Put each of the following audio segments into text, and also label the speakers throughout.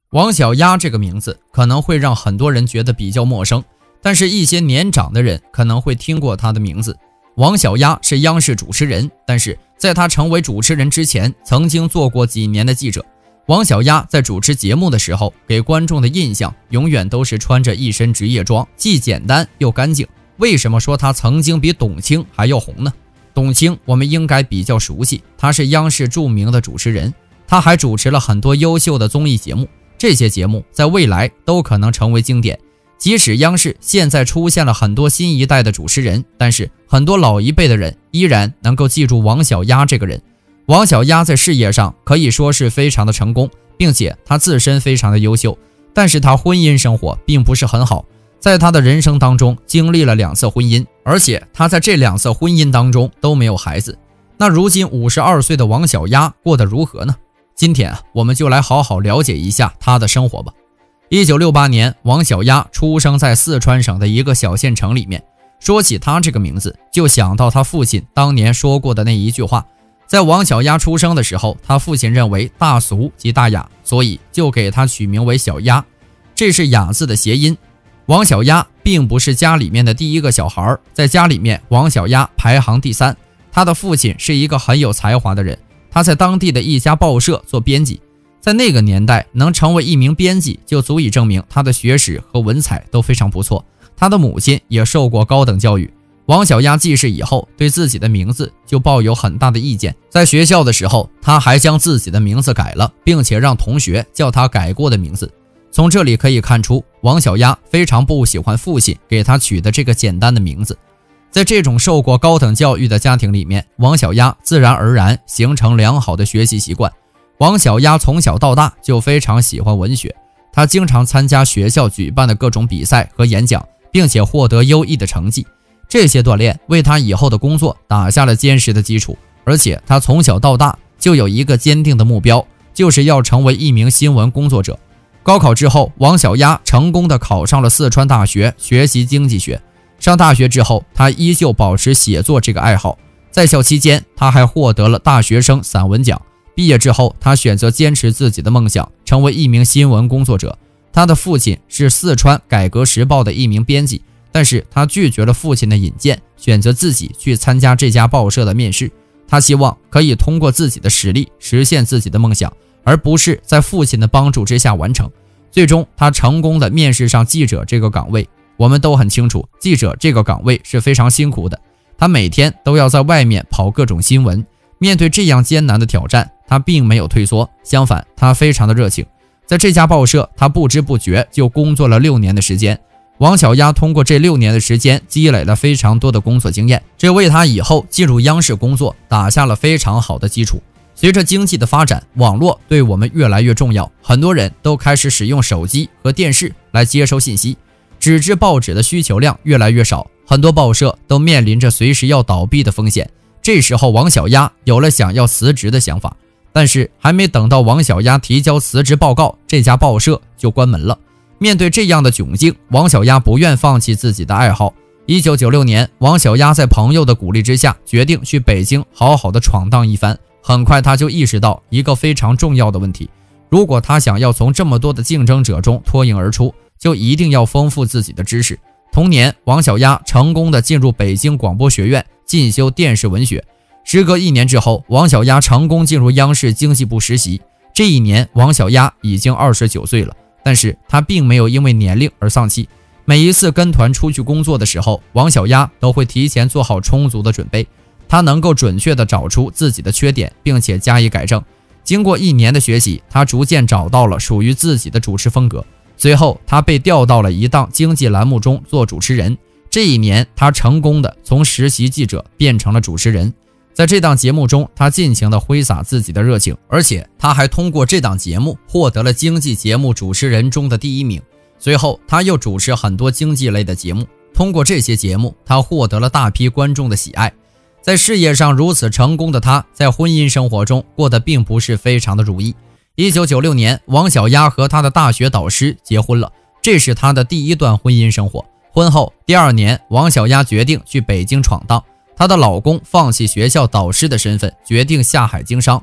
Speaker 1: 王小丫这个名字可能会让很多人觉得比较陌生，但是一些年长的人可能会听过她的名字。王小丫是央视主持人，但是在她成为主持人之前，曾经做过几年的记者。王小丫在主持节目的时候，给观众的印象永远都是穿着一身职业装，既简单又干净。为什么说她曾经比董卿还要红呢？董卿我们应该比较熟悉，她是央视著名的主持人，她还主持了很多优秀的综艺节目，这些节目在未来都可能成为经典。即使央视现在出现了很多新一代的主持人，但是很多老一辈的人依然能够记住王小丫这个人。王小丫在事业上可以说是非常的成功，并且她自身非常的优秀，但是她婚姻生活并不是很好，在她的人生当中经历了2次婚姻，而且她在这2次婚姻当中都没有孩子。那如今52岁的王小丫过得如何呢？今天我们就来好好了解一下她的生活吧。1968年，王小丫出生在四川省的一个小县城里面。说起她这个名字，就想到她父亲当年说过的那一句话。在王小丫出生的时候，她父亲认为大俗即大雅，所以就给她取名为小丫，这是雅字的谐音。王小丫并不是家里面的第一个小孩，在家里面王小丫排行第3。她的父亲是一个很有才华的人，他在当地的一家报社做编辑。在那个年代，能成为一名编辑就足以证明他的学识和文采都非常不错。他的母亲也受过高等教育。王小丫记事以后，对自己的名字就抱有很大的意见。在学校的时候，他还将自己的名字改了，并且让同学叫他改过的名字。从这里可以看出，王小丫非常不喜欢父亲给他取的这个简单的名字。在这种受过高等教育的家庭里面，王小丫自然而然形成良好的学习习惯。王小丫从小到大就非常喜欢文学，她经常参加学校举办的各种比赛和演讲，并且获得优异的成绩。这些锻炼为她以后的工作打下了坚实的基础，而且她从小到大就有一个坚定的目标，就是要成为一名新闻工作者。高考之后，王小丫成功地考上了四川大学学习经济学。上大学之后，她依旧保持写作这个爱好。在校期间，她还获得了大学生散文奖。毕业之后，他选择坚持自己的梦想，成为一名新闻工作者。他的父亲是四川改革时报的一名编辑，但是他拒绝了父亲的引荐，选择自己去参加这家报社的面试。他希望可以通过自己的实力实现自己的梦想，而不是在父亲的帮助之下完成。最终，他成功的面试上记者这个岗位。我们都很清楚，记者这个岗位是非常辛苦的，他每天都要在外面跑各种新闻。面对这样艰难的挑战，他并没有退缩，相反，他非常的热情。在这家报社，他不知不觉就工作了6年的时间。王小丫通过这6年的时间，积累了非常多的工作经验，这为他以后进入央视工作打下了非常好的基础。随着经济的发展，网络对我们越来越重要，很多人都开始使用手机和电视来接收信息，纸质报纸的需求量越来越少，很多报社都面临着随时要倒闭的风险。这时候，王小丫有了想要辞职的想法，但是还没等到王小丫提交辞职报告，这家报社就关门了。面对这样的窘境，王小丫不愿放弃自己的爱好。1996年，王小丫在朋友的鼓励之下，决定去北京好好的闯荡一番。很快，他就意识到一个非常重要的问题：如果他想要从这么多的竞争者中脱颖而出，就一定要丰富自己的知识。同年，王小丫成功的进入北京广播学院进修电视文学。时隔1年之后，王小丫成功进入央视经济部实习。这一年，王小丫已经29岁了，但是她并没有因为年龄而丧气。每一次跟团出去工作的时候，王小丫都会提前做好充足的准备。她能够准确地找出自己的缺点，并且加以改正。经过1年的学习，她逐渐找到了属于自己的主持风格。随后，她被调到了一档经济栏目中做主持人。这一年，她成功地从实习记者变成了主持人。在这档节目中，她尽情地挥洒自己的热情，而且她还通过这档节目获得了经济节目主持人中的第1名。随后，她又主持很多经济类的节目，通过这些节目，她获得了大批观众的喜爱。在事业上如此成功的她，在婚姻生活中过得并不是非常的如意。1996年，王小丫和她的大学导师结婚了，这是她的第1段婚姻生活。婚后第2年，王小丫决定去北京闯荡。她的老公放弃学校导师的身份，决定下海经商。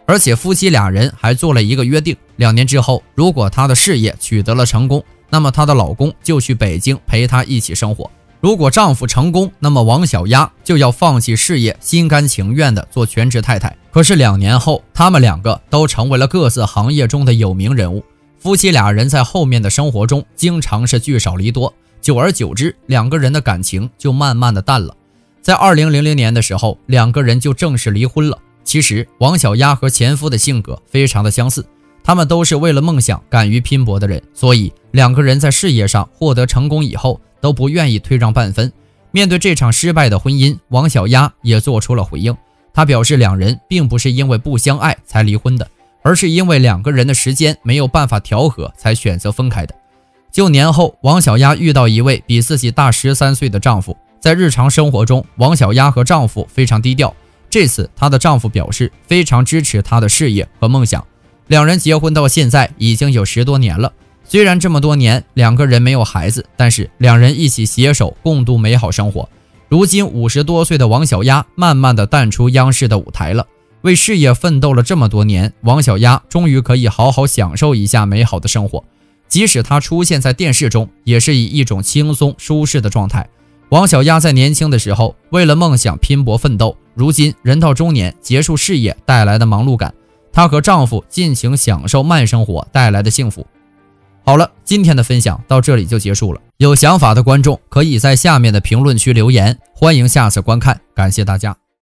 Speaker 1: 而且夫妻俩人还做了一个约定，2年之后，如果她的事业取得了成功，那么她的老公就去北京陪她一起生活。如果丈夫成功，那么王小丫就要放弃事业，心甘情愿地做全职太太。可是2年后，他们2个都成为了各自行业中的有名人物。夫妻俩人在后面的生活中经常是聚少离多，久而久之，2个人的感情就慢慢的淡了。在2000年的时候，2个人就正式离婚了。其实王小丫和前夫的性格非常的相似，他们都是为了梦想敢于拼搏的人，所以2个人在事业上获得成功以后都不愿意退让半分。面对这场失败的婚姻，王小丫也做出了回应。她表示2人并不是因为不相爱才离婚的，而是因为2个人的时间没有办法调和才选择分开的。就年后，王小丫遇到一位比自己大13岁的丈夫。在日常生活中，王小丫和丈夫非常低调。这次她的丈夫表示非常支持她的事业和梦想。2人结婚到现在已经有10多年了。虽然这么多年2个人没有孩子，但是2人一起携手共度美好生活。如今50多岁的王小丫慢慢的淡出央视的舞台了。为事业奋斗了这么多年，王小丫终于可以好好享受一下美好的生活。即使她出现在电视中，也是以一种轻松舒适的状态。王小丫在年轻的时候为了梦想拼搏奋斗，如今人到中年结束事业带来的忙碌感，她和丈夫尽情享受慢生活带来的幸福。好了，今天的分享到这里就结束了。有想法的观众可以在下面的评论区留言，欢迎下次观看，感谢大家。